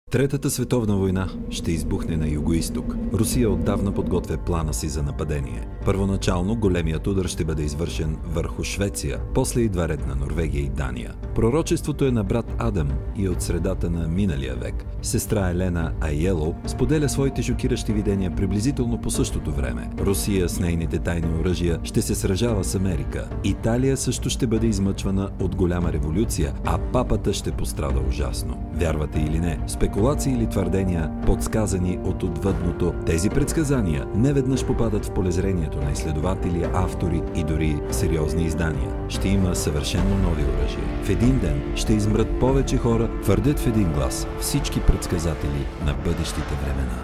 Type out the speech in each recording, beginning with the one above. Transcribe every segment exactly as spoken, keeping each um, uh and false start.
Третата световна война ще избухне на югоизток. Русия отдавна подготвя плана си за нападение. Първоначално големият удар ще бъде извършен върху Швеция, после идва ред на Норвегия и Дания. Пророчеството е на брат Адам и от средата на миналия век. Сестра Елена Айело споделя своите шокиращи видения приблизително по същото време. Русия с нейните тайни оръжия ще се сражава с Америка. Италия също ще бъде измъчвана от голяма революция, а папата ще пострада ужасно. Вярвате или не, спекулации или твърдения, подсказани от отвъдното, тези предсказания неведнъж попадат в полезрението на изследователи, автори и дори сериозни издания. Ще има съвършено нови оръжия. В един ден ще измрат повече хора, твърдят в един глас всички предсказатели на бъдещите времена.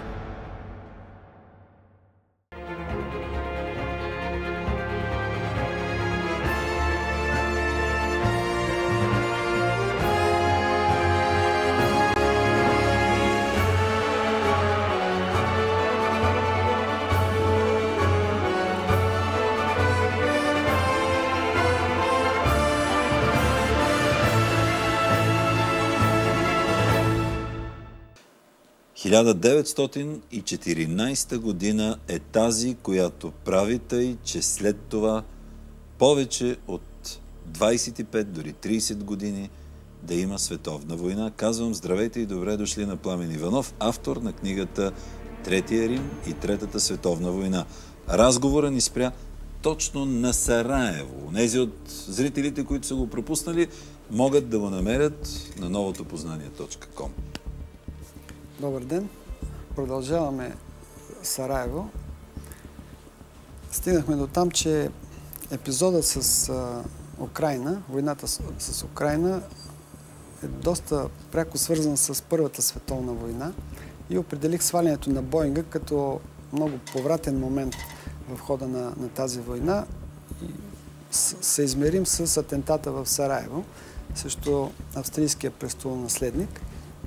хиляда деветстотин и четиринадесета година е тази, която прави тъй, че след това повече от двадесет и пет, дори тридесет години да има световна война. Казвам здравейте и добре дошли на Пламен Иванов, автор на книгата Третия Рим и Третата световна война. Разговорът ни спря точно на Сараево. Онези от зрителите, които са го пропуснали, могат да го намерят на новотопознание точка ком. Добър ден! Продължаваме Сараево. Стигнахме до там, че епизодът с а, Украйна, войната с, с Украйна е доста пряко свързан с Първата световна война и определих свалянето на Боинга като много повратен момент в хода на, на тази война и се измерим с атентата в Сараево срещу австрийския престолонаследник.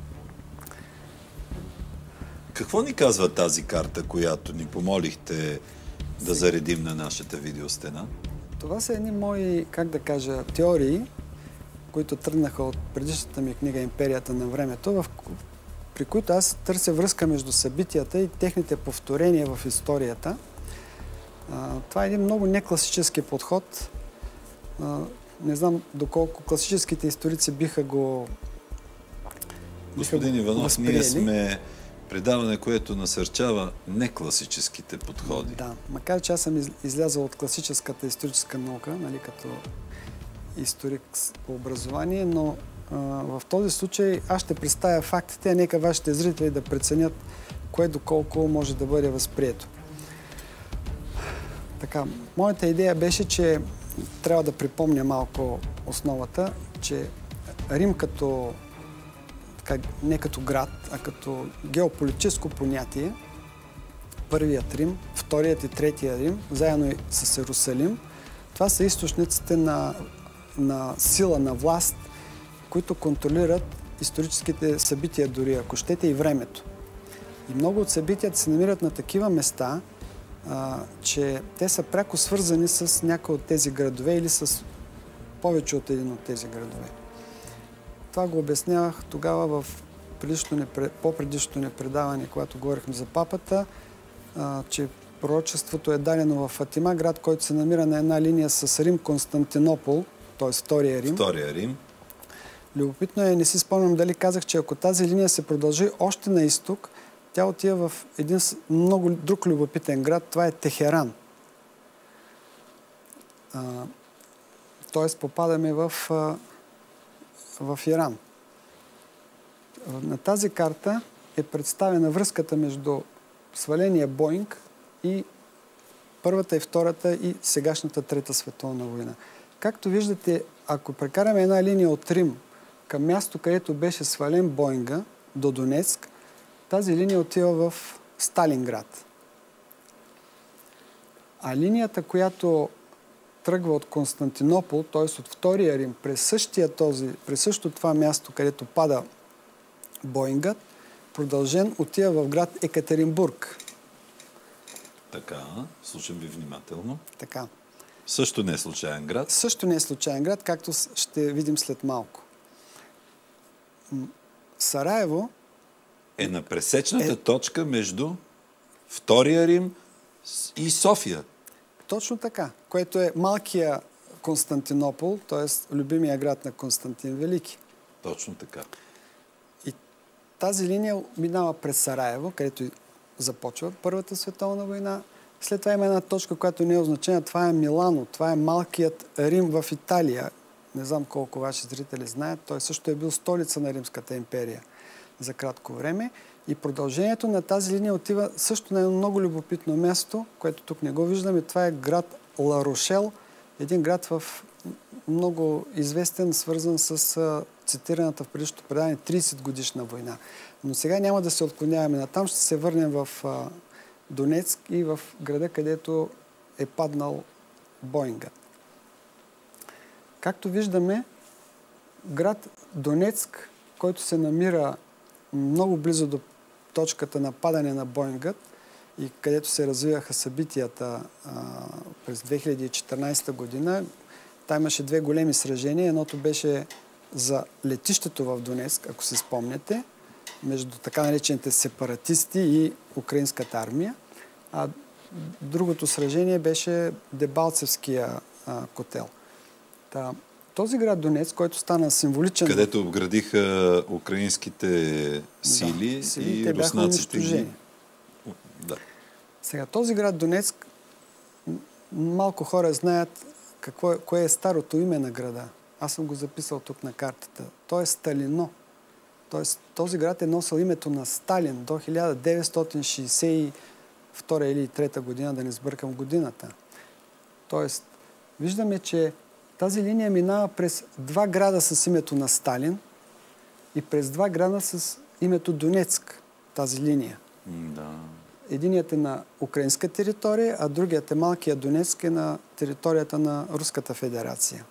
Какво ни казва тази карта, която ни помолихте да заредим на нашата видеостена? Това са едни мои, как да кажа, теории, които тръгнаха от предишната ми книга Империята на времето, в, при които аз търся връзка между събитията и техните повторения в историята. А, това е един много некласически подход. А, не знам доколко класическите историци биха го Господин Иванов, ние сме предаване, което насърчава некласическите подходи. Да, макар че аз съм излязъл от класическата историческа наука, нали, като историк по образование, но а, в този случай аз ще представя фактите, а нека вашите зрители да преценят кое доколко може да бъде възприето. Така, моята идея беше, че трябва да припомня малко основата, че Рим като не като град, а като геополитическо понятие, първият Рим, вторият и третия Рим, заедно и с Иерусалим, това са източниците на, на сила, на власт, които контролират историческите събития, дори ако щете, и времето. И много от събитията се намират на такива места, а, че те са пряко свързани с някои от тези градове или с повече от един от тези градове. Това го обяснявах тогава в по-предишното ни предаване, когато говорихме за папата, а, че пророчеството е дадено в Фатима, град, който се намира на една линия с Рим, Константинопол, т.е. втория Рим. Втория Рим. Любопитно е, не си спомням дали казах, че ако тази линия се продължи още на изток, тя отива в един много друг любопитен град, това е Техеран. Т.е. попадаме в в Иран. На тази карта е представена връзката между сваления Боинг и Първата и Втората и сегашната Трета световна война. Както виждате, ако прекараме една линия от Рим към място, където беше свален Боинга, до Донецк, тази линия отива в Сталинград. А линията, която тръгва от Константинопол, т.е. от втория Рим, през същия този, през същото това място, където пада Боингът, продължен отива в град Екатеринбург. Така, слушам ви внимателно. Така. Също не е случайен град? Също не е случайен град, както ще видим след малко. Сараево Е на пресечната е... точка между Втория Рим и София. Точно така, което е малкия Константинопол, т.е. любимия град на Константин Велики. Точно така. И тази линия минава през Сараево, където започва Първата световна война. След това има една точка, която не е означена. Това е Милано. Това е малкият Рим в Италия. Не знам колко ваши зрители знаят. Той също е бил столица на Римската империя за кратко време. И продължението на тази линия отива също на едно много любопитно място, което тук не го виждаме. Това е град Ла Рошел. Един град в много известен, свързан с цитираната в предишното предаване тридесет годишна война. Но сега няма да се отклоняваме натам. Ще се върнем в Донецк и в града, където е паднал Боингът. Както виждаме, град Донецк, който се намира много близо до точката на падане на Боингът и където се развиваха събитията а, през две хиляди и четиринадесета година, там имаше две големи сражения. Едното беше за летището в Донецк, ако се спомняте, между така наречените сепаратисти и украинската армия. А другото сражение беше Дебалцевския а, котел. Та, този град Донецк, който стана символичен... Където обградиха украинските сили, да, сили и руснаците ги... Да. Сега, този град Донецк, малко хора знаят какво е, кое е старото име на града. Аз съм го записал тук на картата. То е Сталино. Тоест, този град е носил името на Сталин до хиляда деветстотин шейсет и втора или трета година, да не сбъркам годината. Тоест, виждаме, че тази линия минава през два града с името на Сталин и през два града с името Донецк, тази линия. Да. Единият е на украинска територия, а другият е малкият Донецк е на територията на Руската федерация.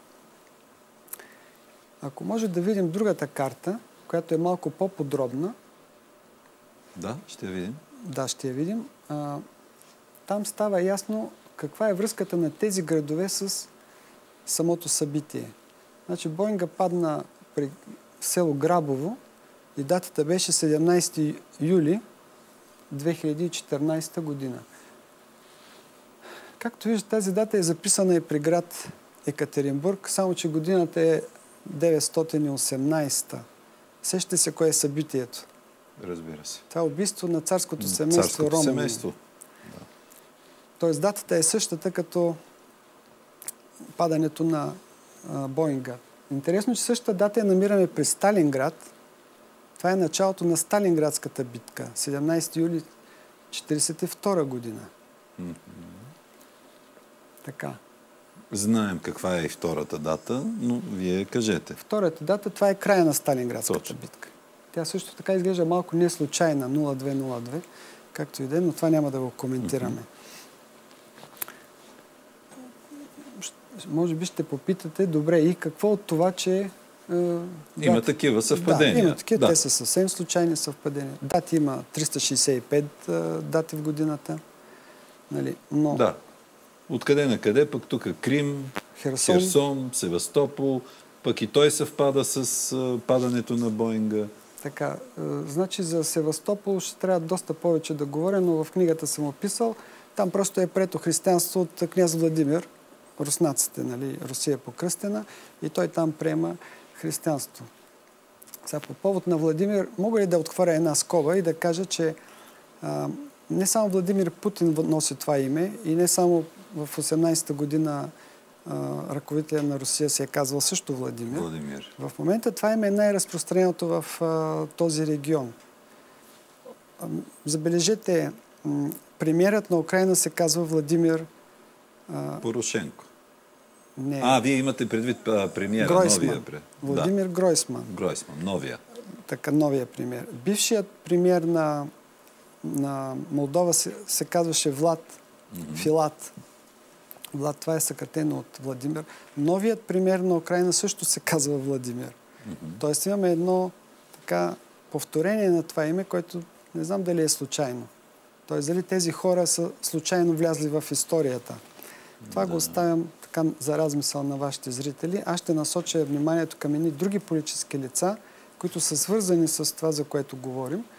Ако може да видим другата карта, която е малко по-подробна. Да, ще я видим. Да, ще я видим. А, там става ясно каква е връзката на тези градове с самото събитие. Значи Боинга падна при село Грабово и датата беше седемнадесети юли две хиляди и четиринадесета година. Както виждате, тази дата е записана и при град Екатеринбург, само че годината е деветстотин и осемнадесета. Сещате се кое е събитието? Разбира се. Това е убийство на царското семейство Царското Романово. семейство. Да. Тоест датата е същата като падането на а, Боинга. Интересно, че същата дата я намираме при Сталинград. Това е началото на Сталинградската битка. седемнадесети юли четиридесет и втора година. Mm-hmm. Така. Знаем каква е и втората дата, но вие кажете. Втората дата, това е края на Сталинградската Точно. битка. Тя също така изглежда малко не случайна, нула две нула две, както и да е, но това няма да го коментираме. Mm-hmm. Може би ще попитате, добре, и какво от това, че... Е, има дати... такива съвпадения. Да, има такива, да. Те са съвсем случайни съвпадения. Дати има триста шейсет и пет е, дати в годината. Нали? Но... Да. Откъде на къде, пък тук Крим, Херсон. Херсон, Севастопол, пък и той съвпада с а, падането на Боинга. Така, е, значи за Севастопол ще трябва доста повече да говоря, но в книгата съм описал. Там просто е прието християнство от княз Владимир, руснаците, нали, Русия покръстена, и той там приема християнство. Сега по повод на Владимир, мога ли да отхвърля една скоба и да кажа, че а, не само Владимир Путин носи това име и не само в осемнадесета година а, ръководителя на Русия се е казвал също Владимир. Владимир. В момента това име е най-разпространеното в а, този регион. А, забележете, м- премиерът на Украйна се казва Владимир а, Порошенко. Не. А, вие имате предвид а, премиера, Гройсман. новия. Владимир да. Гройсман. Гройсман, новия. Така, новия премиер. Бившият премиер на, на Молдова се, се казваше Влад mm-hmm. Филат. Влад, това е съкратено от Владимир. Новият премиер на Украйна също се казва Владимир. Mm-hmm. Тоест имаме едно така повторение на това име, което не знам дали е случайно. Тоест дали тези хора са случайно влязли в историята. Това да. го оставям така за размисъл на вашите зрители. Аз ще насоча вниманието към едни други политически лица, които са свързани с това, за което говорим.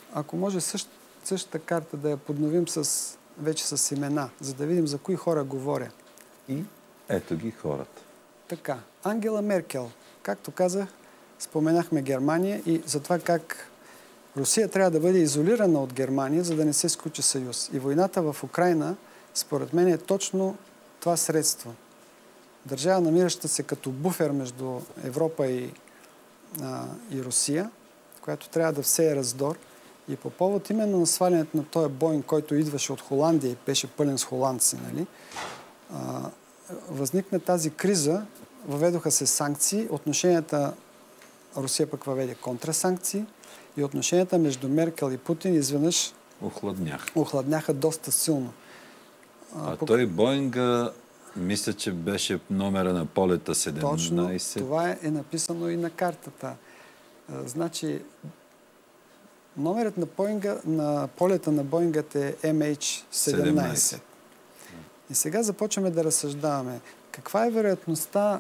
Ако може същ, същата карта да я подновим с, вече с имена, за да видим за кои хора говоря. И ето ги хората. Така, Ангела Меркел. Както казах, споменахме Германия и за това как Русия трябва да бъде изолирана от Германия, за да не се сключи съюз. И войната в Украйна, според мен, е точно това средство. Държава, намираща се като буфер между Европа и, а, и Русия, която трябва да всее раздор. И по повод именно на свалянето на този Боинг, който идваше от Холандия и беше пълен с холандци, нали, а, възникна тази криза, въведоха се санкции, отношенията Русия пък въведе контрасанкции и отношенията между Меркел и Путин изведнъж охладняха. охладняха доста силно. А, а по... той Боинга, мисля, че беше номера на полета седемнайсет. Точно, това е, е написано и на картата. А, значи, номерът на, Боинга, на полета на Боинга е Ем Ейч седемнайсет. И сега започваме да разсъждаваме. Каква е вероятността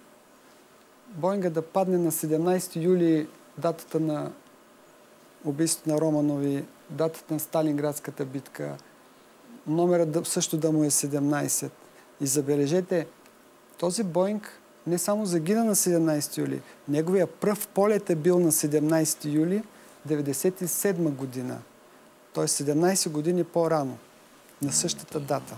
Боинга да падне на седемнайсети юли, датата на убийството на Романови, датата на Сталинградската битка, номерът да, също да му е седемнайсет. И забележете, този Боинг не само загина на седемнайсети юли, неговия пръв полет е бил на седемнайсети юли деветдесет и седма година. Т.е. седемнайсет години по-рано, на същата дата.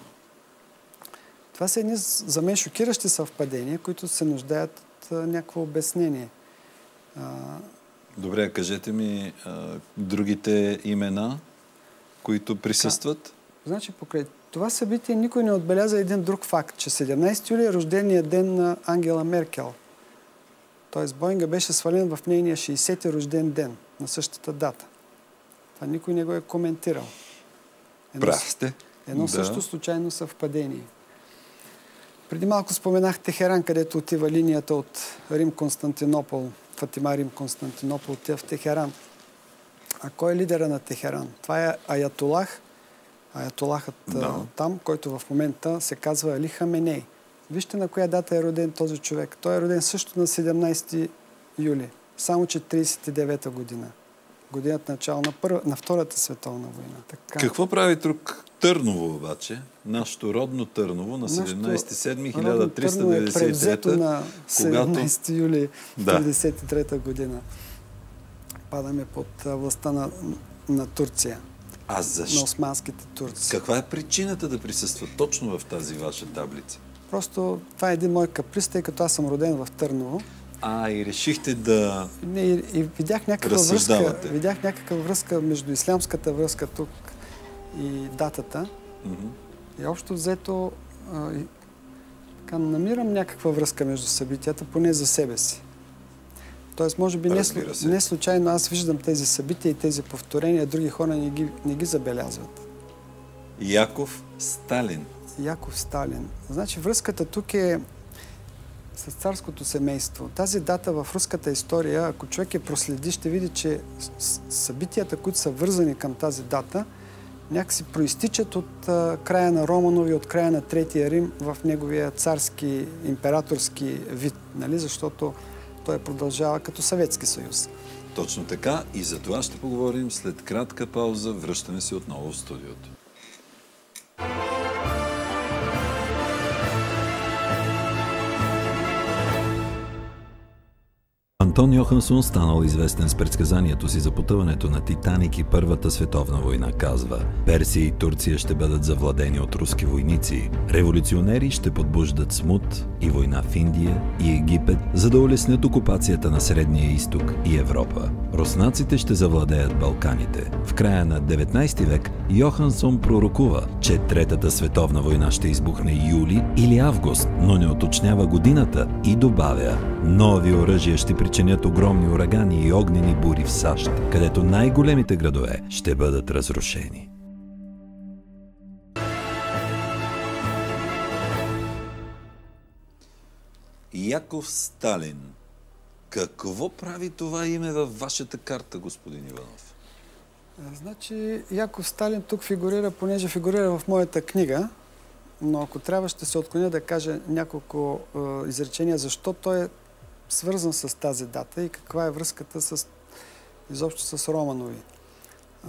Това са едни за мен шокиращи съвпадения, които се нуждаят от а, някакво обяснение. А... Добре, кажете ми а, другите имена, които присъстват. Така. Значи, покрай това събитие никой не отбеляза един друг факт, че седемнайсети юли е рождения ден на Ангела Меркел. Тоест Боинга беше свален в нейния шейсети рожден ден, на същата дата. Това никой не го е коментирал. Едно, Прав сте. Едно да. също случайно съвпадение. Преди малко споменах Техеран, където отива линията от Рим-Константинопол, Фатима Рим-Константинопол, отива в Техеран. А кой е лидера на Техеран? Това е Аятолах, Аятолахът no. там, който в момента се казва Али Хаменей. Вижте на коя дата е роден този човек. Той е роден също на седемнайсети юли, само че трийсет и девета година. Годината начало на, първа, на Втората световна война. Така. Какво прави тук Търново обаче? Нашето родно Търново на седемнайсети юли хиляда триста деветдесет и трета, е превзето на седемнайсети юли деветдесет и трета година. Падаме под властта на, на Турция. А защо? На османските турци. Каква е причината да присъства точно в тази ваша таблица? Просто това е един мой каприз, тъй като аз съм роден в Търново. А, и решихте да Не, и, и видях някаква връзка, видях някаква връзка между ислямската връзка тук и датата. Mm-hmm. И общо взето а, и, така, намирам някаква връзка между събитията, поне за себе си. Тоест, може би не, не случайно аз виждам тези събития и тези повторения, други хора не ги, не ги забелязват. Яков Сталин. Яков Сталин. Значи връзката тук е с царското семейство. Тази дата в руската история, ако човек я проследи, ще види, че събитията, които са вързани към тази дата, някакси проистичат от а, края на Романови, от края на Третия Рим в неговия царски, императорски вид, нали? Защото той продължава като Съветски съюз. Точно така, и за това ще поговорим след кратка пауза. Връщаме се отново в студиото. Антон Йохансон, станал известен с предсказанието си за потъването на Титаник и Първата световна война, казва: Персия и Турция ще бъдат завладени от руски войници. Революционери ще подбуждат смут и война в Индия и Египет, за да улеснят окупацията на Средния изток и Европа. Руснаците ще завладеят Балканите. В края на деветнайсети век Йохансон пророкува, че Третата световна война ще избухне юли или август, но не уточнява годината и добавя: нови оръжия ще причинят огромни урагани и огнени бури в САЩ, където най-големите градове ще бъдат разрушени. Яков Сталин. Какво прави това име във вашата карта, господин Иванов? Значи, Яков Сталин тук фигурира, понеже фигурира в моята книга, но ако трябва, ще се отклоня да кажа няколко е, изречения, защо той е свързан с тази дата и каква е връзката с, изобщо с Романови.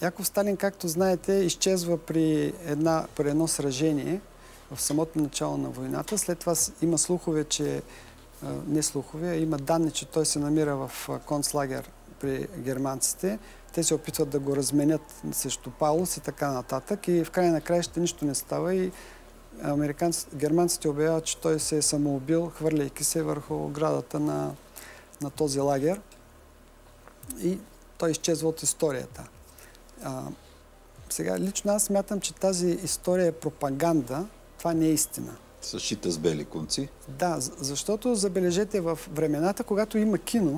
Яков Сталин, както знаете, изчезва при, една, при едно сражение в самото начало на войната. След това има слухове, че не слухове, има данни, че той се намира в концлагер при германците. Те се опитват да го разменят срещу Паулус и така нататък. И в край на краищата нищо не става и германците обявяват, че той се е самоубил, хвърляйки се върху оградата на, на този лагер. И той изчезва от историята. А, сега, лично аз смятам, че тази история е пропаганда. Това не е истина. Съшита с бели конци? Да, защото забележете, в времената, когато има кино,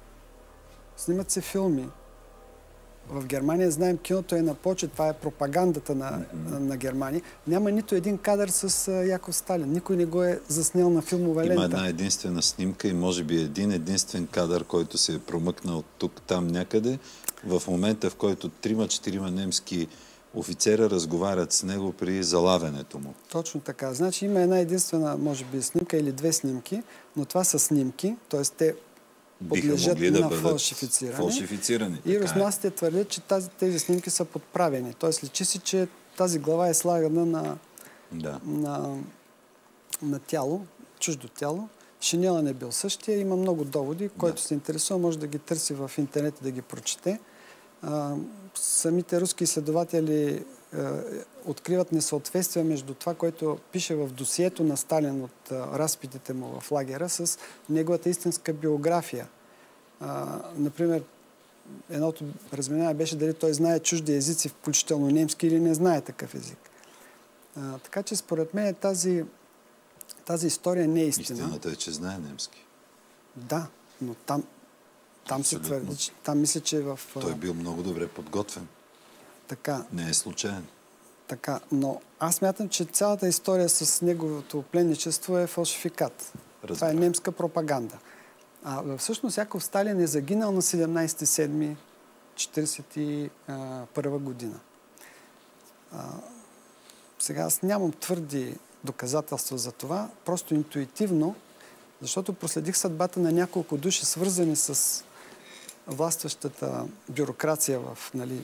снимат се филми. В Германия, знаем, киното е на почет, това е пропагандата на, mm-hmm. на, на Германия. Няма нито един кадър с а, Яков Сталин. Никой не го е заснел на филмова лента. Има една единствена снимка и може би един единствен кадър, който се е промъкнал тук-там някъде, в момента, в който трима-четирима немски офицера разговарят с него при залавянето му. Точно така. Значи има една единствена, може би, снимка или две снимки, но това са снимки, т.е. те подлежат да на фалшифициране. фалшифициране. И руснаците твърдят, че тази, тези снимки са подправени. Т.е. личи си, че тази глава е слагана на, да. на, на тяло, чуждо тяло. Шинела не бил същия. Има много доводи. Който да. се интересува, може да ги търси в интернет и да ги прочете. А, самите руски изследователи а, откриват несъответствие между това, което пише в досието на Сталин от а, разпитите му в лагера с неговата истинска биография. А, например, едното разминаване беше дали той знае чужди езици, включително немски, или не знае такъв език. А, така че според мен тази, тази история не е истина. Истината е, че знае немски. Да, но там Там се твърди, че там мисля, че в... Той е бил много добре подготвен. Така. Не е случайен. Така, но аз смятам, че цялата история с неговото пленничество е фалшификат. Разбира. Това е немска пропаганда. А всъщност Яков Сталин е загинал на седемнайсети юли четирийсет и първа година. А, сега аз нямам твърди доказателства за това, просто интуитивно, защото проследих съдбата на няколко души, свързани с властващата бюрокрация в, нали,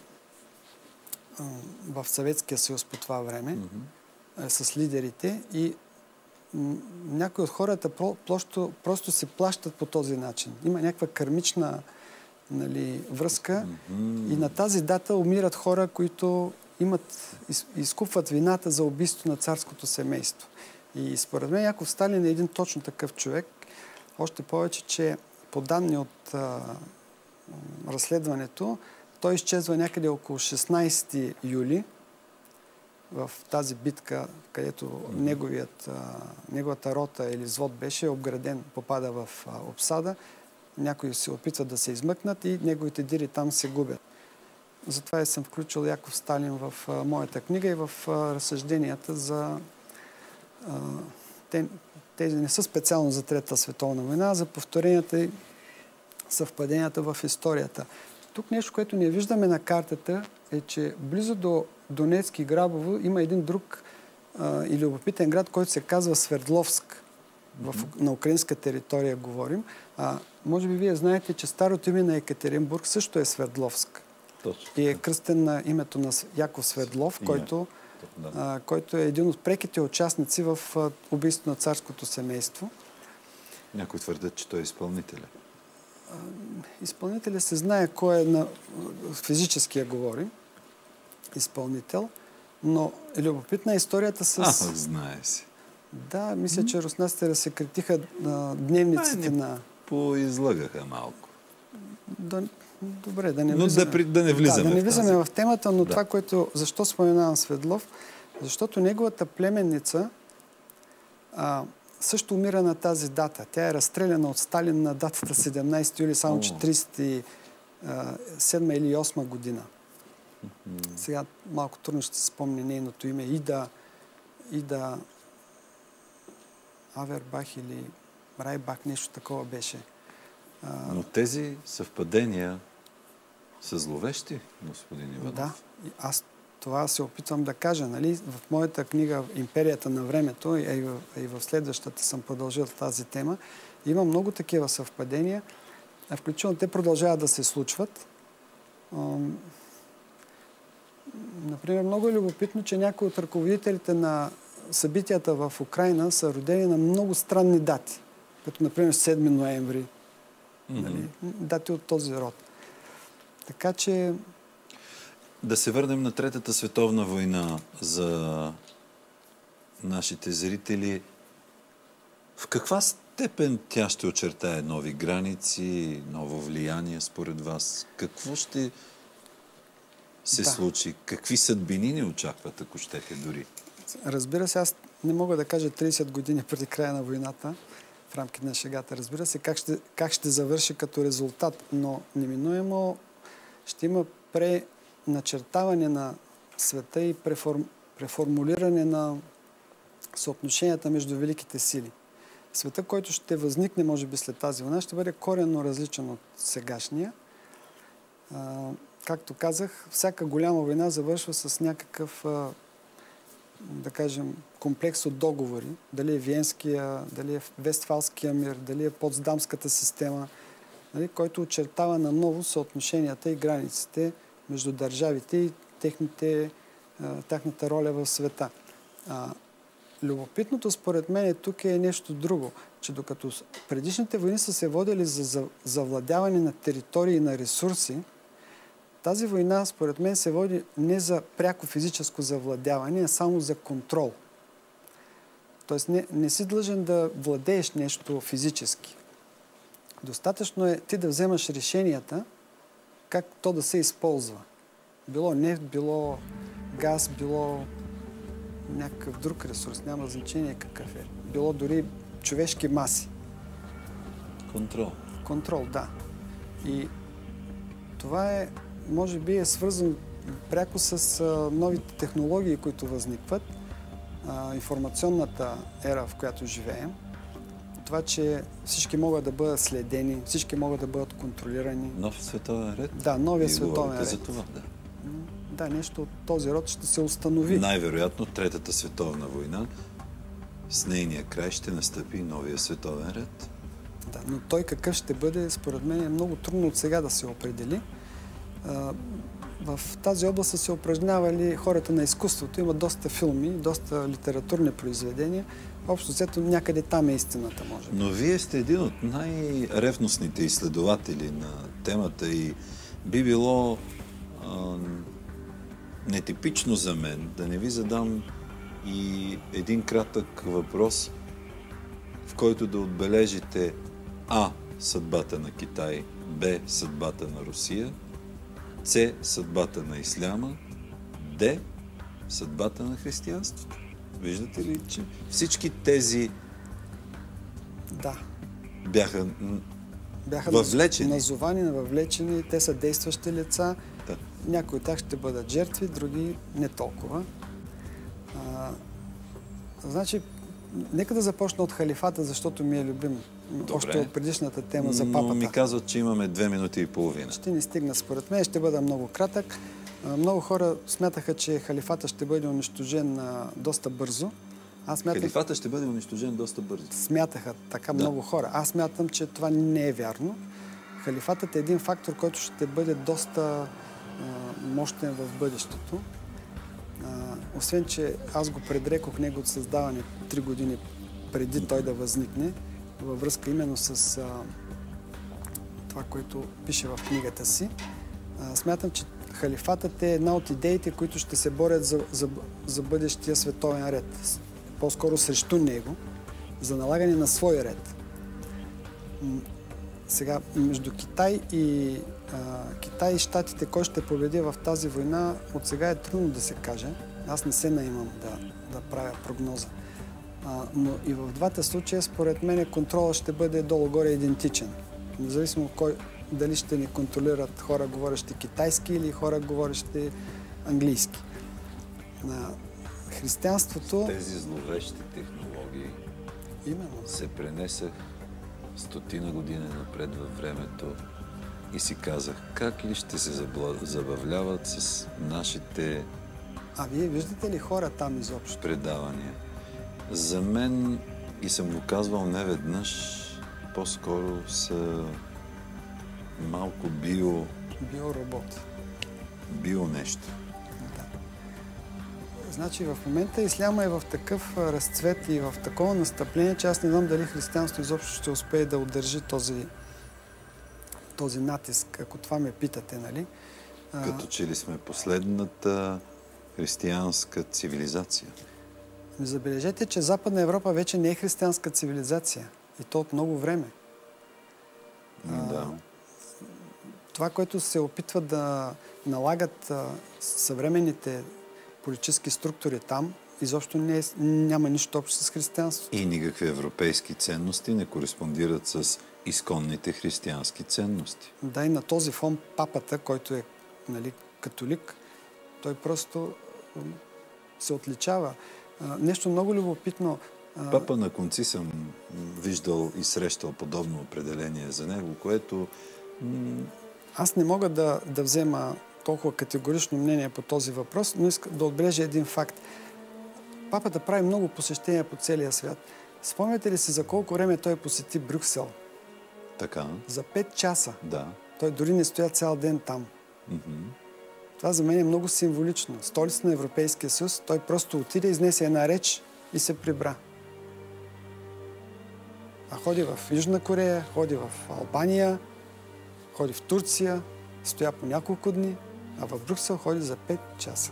в Съветския съюз по това време, mm-hmm. с лидерите, и някои от хората просто, просто се плащат по този начин. Има някаква кармична, нали, връзка mm-hmm. и на тази дата умират хора, които имат, изкупват вината за убийство на царското семейство. И според мен Яков Сталин е един точно такъв човек. Още повече, че по данни от а, разследването, той изчезва някъде около шестнайсети юли в тази битка, където mm-hmm. неговият, а, неговата рота или взвод беше обграден, попада в а, обсада. Някои се опитват да се измъкнат и неговите дири там се губят. Затова и съм включил Яков Сталин в а, моята книга и в а, разсъжденията за... А, те, тези не са специално за Третата световна война, а за повторенията и съвпаденията в историята. Тук нещо, което не виждаме на картата, е, че близо до Донецк и Грабово има един друг а, и любопитен град, който се казва Свердловск. В, mm-hmm. на украинска територия говорим. А, може би вие знаете, че старото име на Екатеринбург също е Свердловск. Точно. И е кръстен на името на Яков Свердлов, yeah. който, да. а, който е един от преките участници в а, убийството на царското семейство. Някои твърдят, че той е изпълнителя. Изпълнителя се знае кой е, на физическия говорим, изпълнител, но е любопитна историята с... А, знае се. Да, мисля, че руснаците разсекретиха дневниците а, на... Поизлъгаха малко. Да, добре, да не но влизаме. Да, при, да не влизаме, да, да не влизаме в, в темата, но да. това, което... Защо споменавам Свердлов? Защото неговата племенница а, също умира на тази дата. Тя е разстреляна от Сталин на датата седемнайсети юли, само че трийсет и седма или осма година. Mm-hmm. Сега малко трудно ще се спомня нейното име. Ида, Ида Авербах или Райбах, нещо такова беше. Но тези съвпадения са зловещи, господин Иванов. Да, аз това се опитвам да кажа. Нали? В моята книга «Империята на времето», и в, и в следващата съм продължил тази тема, има много такива съвпадения. Включително те продължават да се случват. Например, много е любопитно, че някои от ръководителите на събитията в Украйна са родени на много странни дати. Като, например, седми ноември. Mm-hmm. Нали? Дати от този род. Така че... Да се върнем на Третата световна война за нашите зрители. В каква степен тя ще очертае нови граници, ново влияние според вас? Какво ще се да. случи? Какви съдбини ни очакват, ако щете дори? Разбира се, аз не мога да кажа трийсет години преди края на войната, в рамките на шегата, разбира се, как ще, как ще завърши като резултат, но неминуемо ще има преначертаване на света и преформ, преформулиране на съотношенията между великите сили. Света, който ще възникне, може би, след тази война, ще бъде коренно различен от сегашния. А, както казах, всяка голяма война завършва с някакъв, а, да кажем, комплекс от договори. Дали е Виенския, дали е Вестфалския мир, дали е Потсдамската система, нали, който очертава наново съотношенията и границите между държавите и техните, а, тяхната роля в света. А, Любопитното според мен тук е нещо друго, че докато предишните войни са се водили за завладяване на територии и на ресурси, тази война според мен се води не за пряко физическо завладяване, а само за контрол. Тоест не, не си длъжен да владееш нещо физически. Достатъчно е ти да вземаш решенията как то да се използва. Било нефт, било газ, било някакъв друг ресурс, няма значение какъв е. Било дори човешки маси. Контрол. Контрол, да. И това е, може би, е свързано пряко с а, новите технологии, които възникват, а, информационната ера, в която живеем. Това, че всички могат да бъдат следени, всички могат да бъдат контролирани. Нов световен ред? Да, новия световен ред. За това, да. Да, нещо от този род ще се установи. Най-вероятно Третата световна война, с нейния край ще настъпи новия световен ред. Да, но той какъв ще бъде, според мен е много трудно от сега да се определи. В тази област са се упражнявали хората на изкуството. Има доста филми, доста литературни произведения. Общо взето някъде там е истината, може би. Но вие сте един от най-ревностните изследователи на темата и би било а, нетипично за мен да не ви задам и един кратък въпрос, в който да отбележите А. съдбата на Китай, Б. съдбата на Русия, С. съдбата на Исляма, Д. съдбата на християнството. Виждате ли, че всички тези да. бяха, бяха въвлечени. назовани, въвлечени, те са действащи лица. Да. Някои от тях ще бъдат жертви, други не толкова. А, значи, нека да започна от халифата, защото ми е любим. Добре. Още от предишната тема за папата. Но ми казват, че имаме две минути и половина. Ще ни стигна според мен, ще бъда много кратък. Много хора смятаха, че халифата ще бъде унищожен а, доста бързо. Аз смятам... Халифата ще бъде унищожен доста бързо. Смятаха така да. много хора. Аз смятам, че това не е вярно. Халифатът е един фактор, който ще бъде доста а, мощен в бъдещето. А, освен, че аз го предрекох неговото създаване три години преди той да възникне, във връзка именно с а, това, което пише в книгата си. А, смятам, че халифатът е една от идеите, които ще се борят за, за, за бъдещия световен ред. По-скоро срещу него, за налагане на свой ред. Сега, между Китай и, а, Китай и Щатите, кой ще победи в тази война, от сега е трудно да се каже. Аз не се наимам да, да правя прогноза. А, но и в двата случая, според мен, контролът ще бъде долу-горе идентичен. Независимо кой, дали ще ни контролират хора, говорещи китайски или хора, говорещи английски. А, християнството... Тези зловещи технологии Именно. се пренесах стотина години напред във времето и си казах, как ли ще се забавляват с нашите А вие виждате ли хора там изобщо? предавания. За мен, и съм го казвал неведнъж, по-скоро са малко био... Биоробот. Био нещо. Да. Значи в момента исляма е в такъв разцвет и в такова настъпление, че аз не знам дали християнството изобщо ще успее да удържи този, този натиск, ако това ме питате, нали? Като че ли сме последната християнска цивилизация? Забележете, че Западна Европа вече не е християнска цивилизация. И то от много време. Да. Това, което се опитват да налагат а, съвременните политически структури там, изобщо не е, няма нищо общо с християнството. И никакви европейски ценности не кореспондират с изконните християнски ценности. Да, и на този фон папата, който е, нали, католик, той просто се отличава. А, нещо много любопитно. Папа на конци съм виждал и срещал подобно определение за него, което... Аз не мога да, да взема толкова категорично мнение по този въпрос, но искам да отбележа един факт. Папата прави много посещения по целия свят. Спомняте ли си за колко време той посети Брюксел? Така. За пет часа. Да. Той дори не стоя цял ден там. Mm-hmm. Това за мен е много символично. Столица на Европейския съюз, той просто отиде, изнесе една реч и се прибра. А ходи в Южна Корея, ходи в Албания, ходи в Турция, стоя по няколко дни, а в Брюксел ходи за пет часа.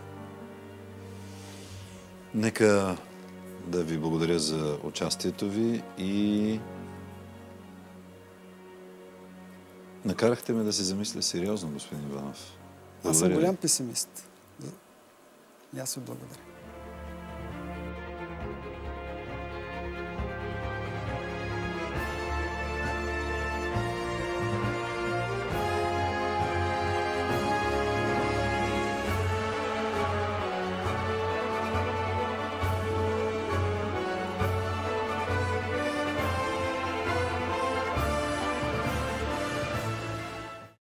Нека да ви благодаря за участието ви и накарахте ме да се замисля сериозно, господин Иванов. Аз съм голям песимист. И аз ви благодаря.